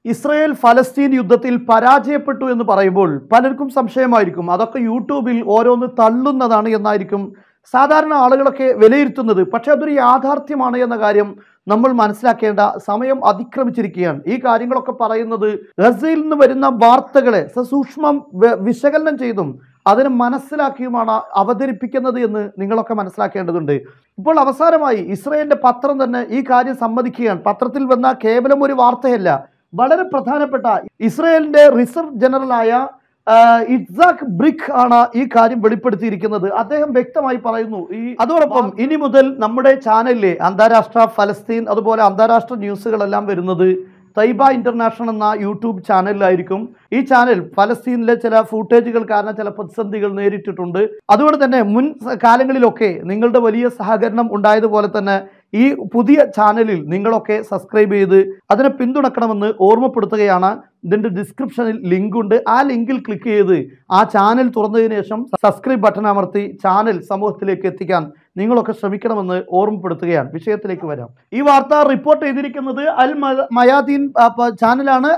Israel ഫലസ്തീൻ യുദ്ധത്തിൽ പരാജയപ്പെട്ടു എന്ന് പറയുമ്പോൾ പലർക്കും സംശയമായിരിക്കും. അതൊക്കെ യൂട്യൂബിൽ ഓരോന്ന് തള്ളുന്നതാണ് എന്നായിരിക്കും സാധാരണ ആളുകളൊക്കെ വിലയിരുത്തുന്നത്. പക്ഷെ അതൊരു യാഥാർത്ഥ്യമാണ് എന്ന കാര്യം നമ്മൾ മനസ്സിലാക്കേണ്ട സമയം അതിക്രമിച്ചിരിക്കുകയാണ്. ഈ കാര്യങ്ങളൊക്കെ പറയുന്നത് ഗസയിൽ നിന്ന് വരുന്ന വാർത്തകളെ സസൂക്ഷ്മം വിശകലനം ചെയ്തും അതിനെ മനസ്സിലാക്കിയുമാണ് അവതരിപ്പിക്കുന്നത് എന്ന് നിങ്ങളൊക്കെ മനസ്സിലാക്കേണ്ടതുണ്ട്. ഇപ്പോൾ അവസാനമായി ഇസ്രായേലിന്റെ പത്രം തന്നെ ഈ കാര്യം സമ്മതിക്കുകയാണ്. പത്രത്തിൽ വന്ന കേവലം ഒരു വാർത്തയല്ല, വളരെ പ്രധാനപ്പെട്ട ഇസ്രായേലിന്റെ റിസർവ് ജനറലായ ഇറ്റ്സാക് ബ്രിക് ആണ് ഈ കാര്യം വെളിപ്പെടുത്തിയിരിക്കുന്നത്. അദ്ദേഹം വ്യക്തമായി പറയുന്നു, അതോടൊപ്പം ഇനി മുതൽ നമ്മുടെ ചാനലിലെ അന്താരാഷ്ട്ര ഫലസ്തീൻ അതുപോലെ അന്താരാഷ്ട്ര ന്യൂസുകളെല്ലാം വരുന്നത് തൈബ ഇന്റർനാഷണൽ എന്ന യൂട്യൂബ് ചാനലിലായിരിക്കും. ഈ ചാനൽ ഫലസ്തീനിലെ ചില ഫൂട്ടേജുകൾ കാരണം ചില പ്രതിസന്ധികൾ നേരിട്ടിട്ടുണ്ട്. അതുകൊണ്ട് തന്നെ മുൻ കാലങ്ങളിലൊക്കെ നിങ്ങളുടെ വലിയ സഹകരണം ഉണ്ടായതുപോലെ തന്നെ ഈ പുതിയ ചാനലിൽ നിങ്ങളൊക്കെ സബ്സ്ക്രൈബ് ചെയ്ത് അതിനെ പിന്തുണക്കണമെന്ന് ഓർമ്മപ്പെടുത്തുകയാണ്. ഇതിൻ്റെ ഡിസ്ക്രിപ്ഷനിൽ ലിങ്ക് ഉണ്ട്. ആ ലിങ്കിൽ ക്ലിക്ക് ചെയ്ത് ആ ചാനൽ തുറന്നതിന് ശേഷം സബ്സ്ക്രൈബ് ബട്ടൺ അമർത്തി ചാനൽ സമൂഹത്തിലേക്ക് എത്തിക്കാൻ നിങ്ങളൊക്കെ ശ്രമിക്കണമെന്ന് ഓർമ്മപ്പെടുത്തുകയാണ്. വിഷയത്തിലേക്ക് വരാം. ഈ വാർത്ത റിപ്പോർട്ട് ചെയ്തിരിക്കുന്നത് അൽ മയാദീൻ ചാനലാണ്.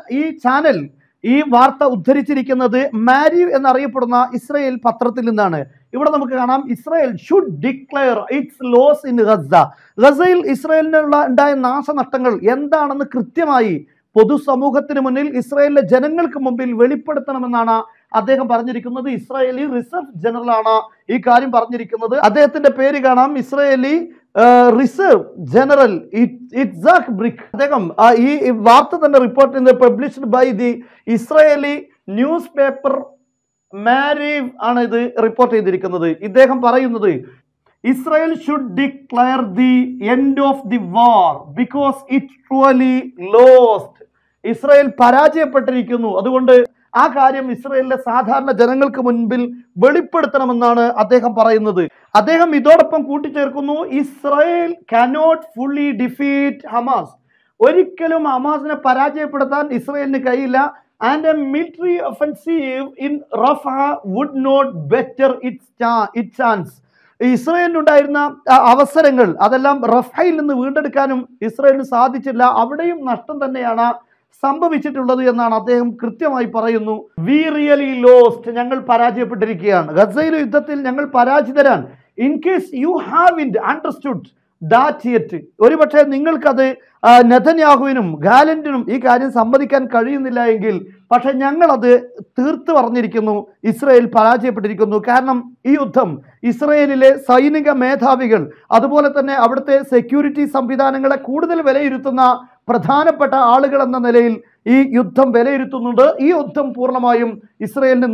ഈ വാർത്ത ഉദ്ധരിച്ചിരിക്കുന്നത് മാരീവ് എന്നറിയപ്പെടുന്ന ഇസ്രായേൽ പത്രത്തിൽ നിന്നാണ്. ഇവിടെ നമുക്ക് കാണാം, Israel should declare its loss in Gaza. ഗസയിൽ ഇസ്രായേലിനുള്ള ഉണ്ടായ നാശനഷ്ടങ്ങൾ എന്താണെന്ന് കൃത്യമായി പൊതുസമൂഹത്തിന് മുന്നിൽ ഇസ്രായേലിലെ ജനങ്ങൾക്ക് മുമ്പിൽ വെളിപ്പെടുത്തണമെന്നാണ് അദ്ദേഹം പറഞ്ഞിരിക്കുന്നത്. ഇസ്രായേലി റിസർവ് ജനറൽ ആണ് ഈ കാര്യം പറഞ്ഞിരിക്കുന്നത്. അദ്ദേഹത്തിന്റെ പേര് കാണാം, Israeli reserve general Yitzhak Brik. അദ്ദേഹം ഈ വാർത്ത തന്നെ റിപ്പോർട്ട് ചെയ്യുന്നത് published by the Israeli newspaper Maariv ആണ് ഇത് റിപ്പോർട്ട് ചെയ്തിരിക്കുന്നത്. ഇദ്ദേഹം പറയുന്നത്, Israel should declare the end of the war because it truly lost. Israel പരാജയപ്പെട്ടിരിക്കുന്നു, അതുകൊണ്ട് ആ കാര്യം ഇസ്രായേലിലെ സാധാരണ ജനങ്ങൾക്ക് മുൻപിൽ വെളിപ്പെടുത്തണമെന്നാണ് അദ്ദേഹം പറയുന്നത്. അദ്ദേഹം ഇതോടൊപ്പം കൂട്ടിച്ചേർക്കുന്നു, Israel cannot fully defeat Hamas. ഒരിക്കലും ഹമാസിനെ പരാജയപ്പെടുത്താൻ ഇസ്രായേലിന് കഴിയില്ല. And a military offensive in Rafah would not better its chance. ഇസ്രായേലിനുണ്ടായിരുന്ന അവസരങ്ങൾ അതെല്ലാം റഫയിൽ നിന്ന് വീണ്ടെടുക്കാനും ഇസ്രായേലിന് സാധിച്ചില്ല. അവിടെയും നഷ്ടം തന്നെയാണ് സംഭവിച്ചിട്ടുള്ളത് എന്നാണ് അദ്ദേഹം കൃത്യമായി പറയുന്നു. വി റിയലി ലോസ്റ്റ്, ഞങ്ങൾ പരാജയപ്പെട്ടിരിക്കുകയാണ്. ഗസയിലെ യുദ്ധത്തിൽ ഞങ്ങൾ പരാജിതരാണ്. In case you haven't understood that yet, ഒരുപക്ഷെ നിങ്ങൾക്കത് നെതന്യാഹുവിനും ഗാലന്റിനും ഈ കാര്യം സമ്മതിക്കാൻ കഴിയുന്നില്ല എങ്കിൽ, പക്ഷെ ഞങ്ങളത് തീർത്ത് പറഞ്ഞിരിക്കുന്നു, ഇസ്രായേൽ പരാജയപ്പെട്ടിരിക്കുന്നു. കാരണം ഈ യുദ്ധം ഇസ്രായേലിലെ സൈനിക മേധാവികൾ അതുപോലെ തന്നെ അവിടുത്തെ സെക്യൂരിറ്റി സംവിധാനങ്ങളെ കൂടുതൽ വിലയിരുത്തുന്ന പ്രധാനപ്പെട്ട ആളുകൾ എന്ന നിലയിൽ ഈ യുദ്ധം വിലയിരുത്തുന്നുണ്ട്. ഈ യുദ്ധം പൂർണ്ണമായും ഇസ്രായേലിന്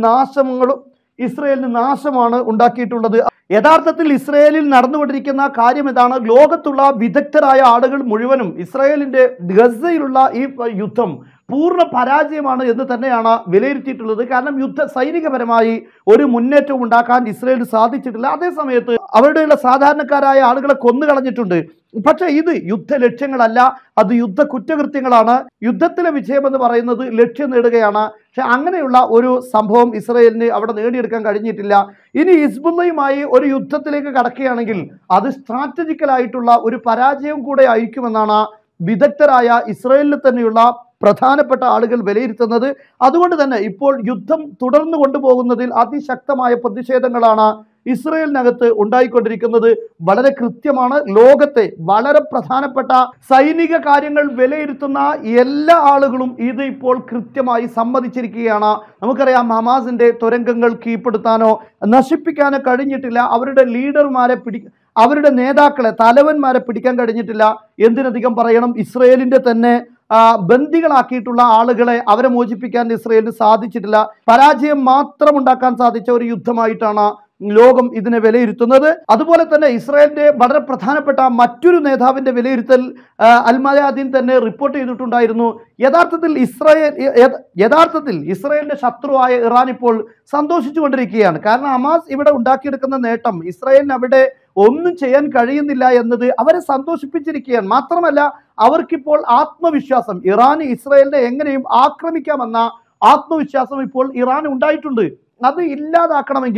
നാശമാണ് ഉണ്ടാക്കിയിട്ടുള്ളത്. യഥാർത്ഥത്തിൽ ഇസ്രായേലിൽ നടന്നുകൊണ്ടിരിക്കുന്ന കാര്യം ഇതാണ്. ലോകത്തുള്ള വിദഗ്ധരായ ആളുകൾ മുഴുവനും ഇസ്രായേലിന്റെ ഗസയിലുള്ള ഈ യുദ്ധം പൂർണ്ണ പരാജയമാണ് എന്ന് തന്നെയാണ് വിലയിരുത്തിയിട്ടുള്ളത്. കാരണം സൈനികപരമായി ഒരു മുന്നേറ്റവും ഉണ്ടാക്കാൻ ഇസ്രായേലിന് സാധിച്ചിട്ടില്ല. അതേസമയത്ത് അവരുടെയുള്ള സാധാരണക്കാരായ ആളുകളെ കൊന്നുകളഞ്ഞിട്ടുണ്ട്. പക്ഷേ ഇത് യുദ്ധ ലക്ഷ്യങ്ങളല്ല, അത് യുദ്ധ കുറ്റകൃത്യങ്ങളാണ്. യുദ്ധത്തിലെ വിജയം എന്ന് പറയുന്നത് ലക്ഷ്യം നേടുകയാണ്. പക്ഷെ അങ്ങനെയുള്ള ഒരു സംഭവം ഇസ്രായേലിന് അവിടെ നേടിയെടുക്കാൻ കഴിഞ്ഞിട്ടില്ല. ഇനി ഹിസ്ബുള്ളയുമായി ഒരു യുദ്ധത്തിലേക്ക് കടക്കുകയാണെങ്കിൽ അത് സ്ട്രാറ്റജിക്കലായിട്ടുള്ള ഒരു പരാജയം കൂടെ ആയിരിക്കുമെന്നാണ് വിദഗ്ധരായ ഇസ്രായേലിൽ തന്നെയുള്ള പ്രധാനപ്പെട്ട ആളുകൾ വിലയിരുത്തുന്നത്. അതുകൊണ്ട് തന്നെ ഇപ്പോൾ യുദ്ധം തുടർന്നു കൊണ്ടുപോകുന്നതിൽ അതിശക്തമായ പ്രതിഷേധങ്ങളാണ് ഇസ്രായേലിനകത്ത് ഉണ്ടായിക്കൊണ്ടിരിക്കുന്നത്. വളരെ കൃത്യമാണ്. ലോകത്തെ വളരെ പ്രധാനപ്പെട്ട സൈനിക കാര്യങ്ങൾ വിലയിരുത്തുന്ന എല്ലാ ആളുകളും ഇത് ഇപ്പോൾ കൃത്യമായി സമ്മതിച്ചിരിക്കുകയാണ്. നമുക്കറിയാം, ഹമാസിന്റെ തുരങ്കങ്ങൾ കീഴ്പ്പെടുത്താനോ നശിപ്പിക്കാനോ കഴിഞ്ഞിട്ടില്ല. അവരുടെ നേതാക്കളെ, തലവന്മാരെ പിടിക്കാൻ കഴിഞ്ഞിട്ടില്ല. എന്തിനധികം പറയണം, ഇസ്രായേലിന്റെ തന്നെ ബന്ദികളാക്കിയിട്ടുള്ള ആളുകളെ അവരെ മോചിപ്പിക്കാൻ ഇസ്രായേലിന് സാധിച്ചിട്ടില്ല. പരാജയം മാത്രം ഉണ്ടാക്കാൻ സാധിച്ച ഒരു യുദ്ധമായിട്ടാണ് ലോകം ഇതിനെ വിലയിരുത്തുന്നത്. അതുപോലെ തന്നെ ഇസ്രായേലിന്റെ വളരെ പ്രധാനപ്പെട്ട മറ്റൊരു നേതാവിന്റെ വിലയിരുത്തൽ അൽ മയാദീൻ തന്നെ റിപ്പോർട്ട് ചെയ്തിട്ടുണ്ടായിരുന്നു. യഥാർത്ഥത്തിൽ ഇസ്രായേലിന്റെ ശത്രുവായ ഇറാൻ ഇപ്പോൾ സന്തോഷിച്ചു കൊണ്ടിരിക്കുകയാണ്. കാരണം ഹമാസ് ഇവിടെ ഉണ്ടാക്കിയെടുക്കുന്ന നേട്ടം ഇസ്രായേലിന് അവിടെ ഒന്നും ചെയ്യാൻ കഴിയുന്നില്ല എന്നത് അവരെ സന്തോഷിപ്പിച്ചിരിക്കുകയാണ്. മാത്രമല്ല, അവർക്കിപ്പോൾ ആത്മവിശ്വാസം, ഇറാന് ഇസ്രായേലിനെ എങ്ങനെയും ആക്രമിക്കാമെന്ന ആത്മവിശ്വാസം ഇപ്പോൾ ഇറാൻ ഉണ്ടായിട്ടുണ്ട്. അത് ഇല്ലാതാക്കണമെങ്കിൽ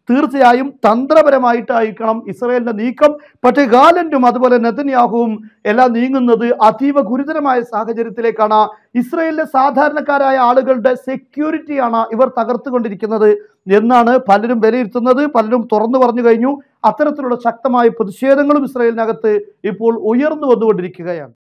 തീർച്ചയായും തന്ത്രപരമായിട്ടായിരിക്കണം ഇസ്രായേലിന്റെ നീക്കം. പക്ഷേ ഗാലന്റും അതുപോലെ നെതന്യാഹുവും എല്ലാം നീങ്ങുന്നത് അതീവ ഗുരുതരമായ സാഹചര്യത്തിലേക്കാണ്. ഇസ്രായേലിലെ സാധാരണക്കാരായ ആളുകളുടെ സെക്യൂരിറ്റിയാണ് ഇവർ തകർത്തുകൊണ്ടിരിക്കുന്നത് എന്നാണ് പലരും വിലയിരുത്തുന്നത്. പലരും തുറന്നു പറഞ്ഞു കഴിഞ്ഞു. അത്തരത്തിലുള്ള ശക്തമായ പ്രതിഷേധങ്ങളും ഇസ്രായേലിനകത്ത് ഇപ്പോൾ ഉയർന്നു വന്നുകൊണ്ടിരിക്കുകയാണ്.